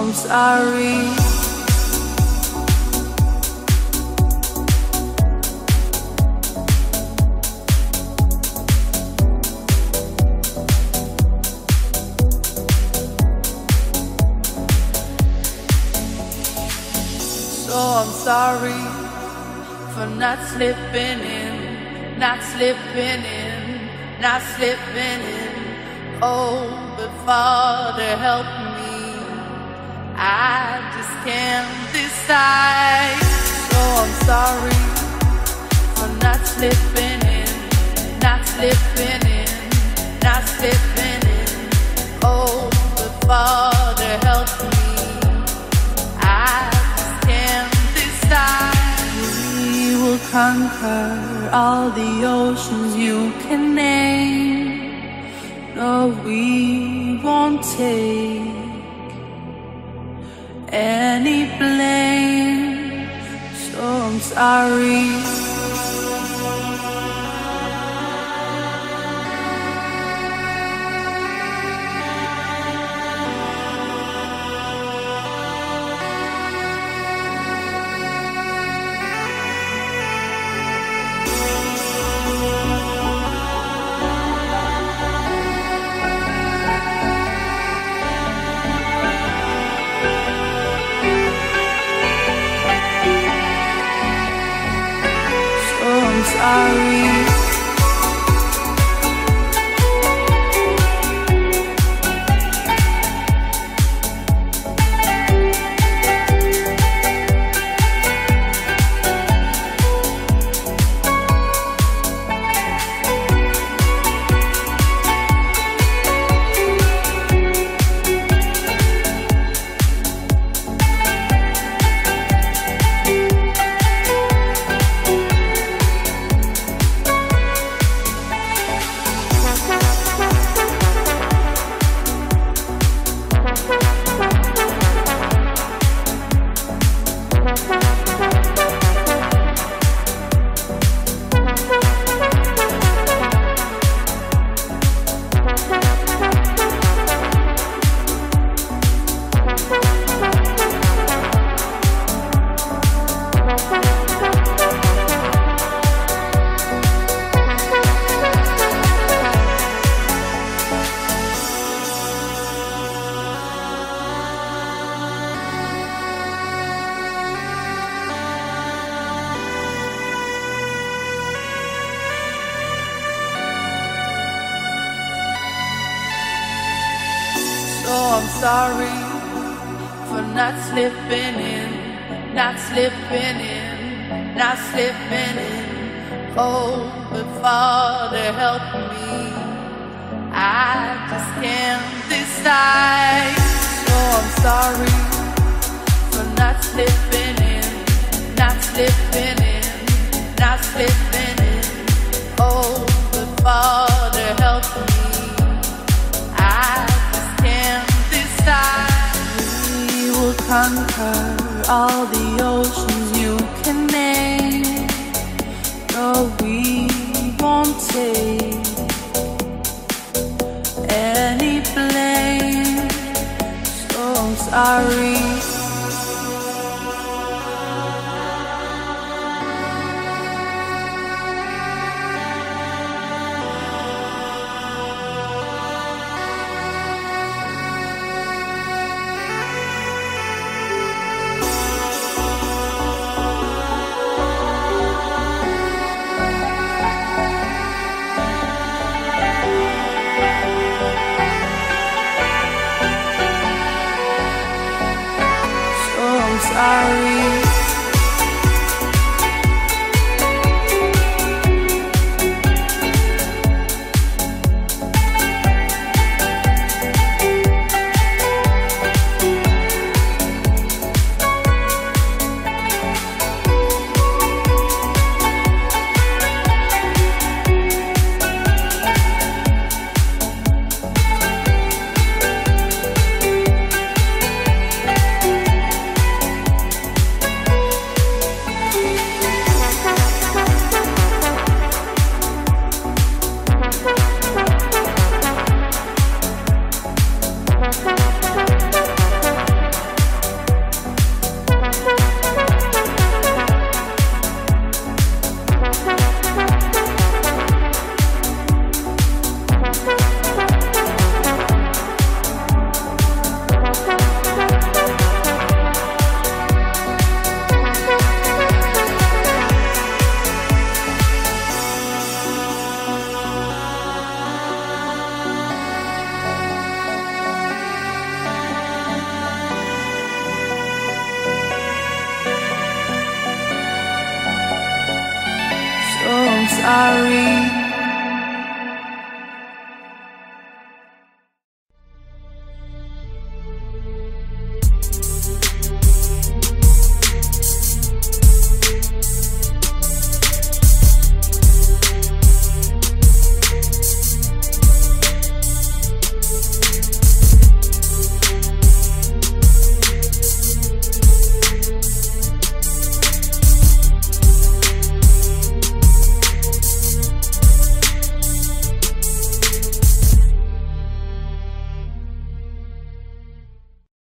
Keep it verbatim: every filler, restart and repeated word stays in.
I'm sorry. So I'm sorry for not slipping in, not slipping in, not slipping in. Oh, but Father, help me. I just can't decide. So I'm sorry for not slipping in, not slipping in, not slipping in. Oh, but Father, help me. I just can't decide. We will conquer all the oceans you can name. No, we won't take any blame. So I'm sorry. Sorry. I'm sorry for not slipping in, not slipping in, not slipping in. Oh, but Father, help me. I just can't decide. So I'm sorry for not slipping in, not slipping in, not slipping in. Oh, but Father, help me. We will conquer all the oceans you can name. No, we won't take any blame. So I'm sorry. Sorry. are real.